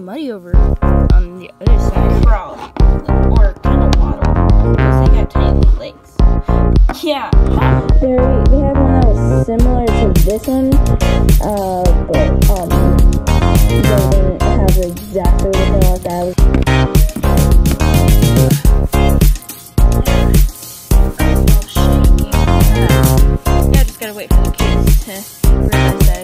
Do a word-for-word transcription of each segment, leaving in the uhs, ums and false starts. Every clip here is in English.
muddy over on the other side. Crawl. Or kind of waddle. Because they got tiny little legs. Yeah. They're, they have one that was similar to this one, uh, but, um, they didn't have exactly what they like that. Yeah, just gotta wait for the kids to realize that.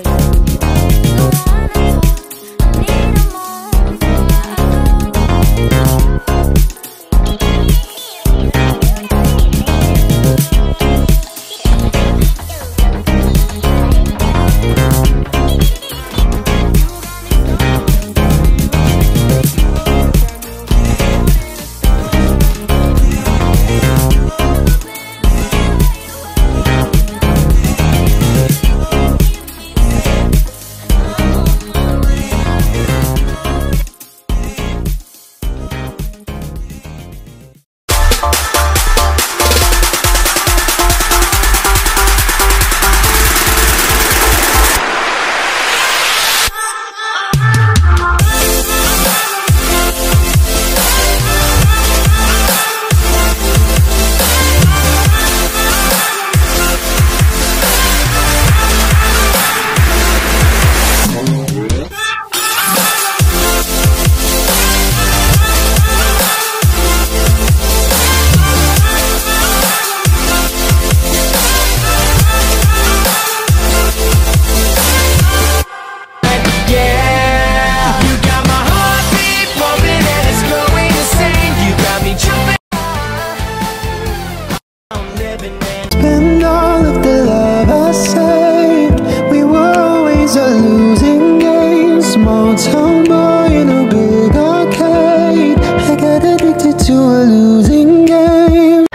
Spend all of the love I saved. We were always a losing game. Small town boy in a big arcade. I got addicted to a losing game.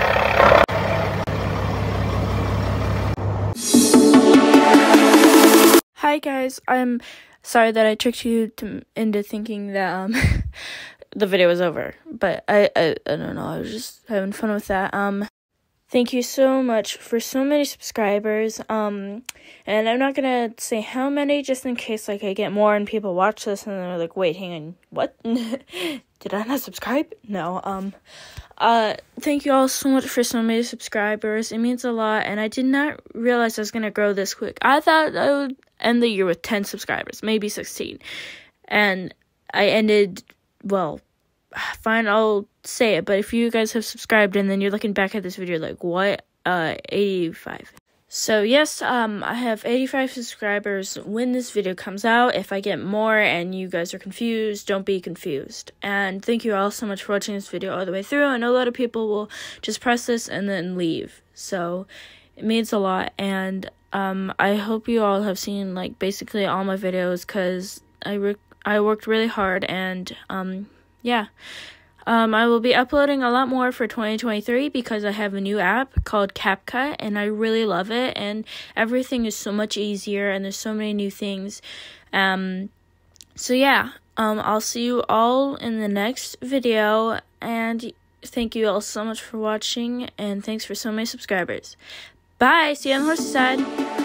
Hi guys, I'm sorry that I tricked you to, into thinking that um the video was over, but I, I I don't know, I was just having fun with that. Um thank you so much for so many subscribers. Um and I'm not gonna say how many, just in case like I get more and people watch this and they're like, wait, hang on, what? Did I not subscribe? No. Um uh thank you all so much for so many subscribers. It means a lot, and I did not realize I was gonna grow this quick. I thought I would end the year with ten subscribers, maybe sixteen, and I ended, well, fine, I'll say it, but if you guys have subscribed and then you're looking back at this video like, what? Uh eighty-five. So yes, um I have eighty-five subscribers when this video comes out. If I get more and you guys are confused, don't be confused. And thank you all so much for watching this video all the way through. I know a lot of people will just press this and then leave, so it means a lot. And um I hope you all have seen like basically all my videos, because I re I worked really hard, and um yeah. Um, I will be uploading a lot more for twenty twenty-three because I have a new app called CapCut, and I really love it, and everything is so much easier, and there's so many new things. Um, so yeah, um, I'll see you all in the next video, and thank you all so much for watching, and thanks for so many subscribers. Bye! See you on the horse's side!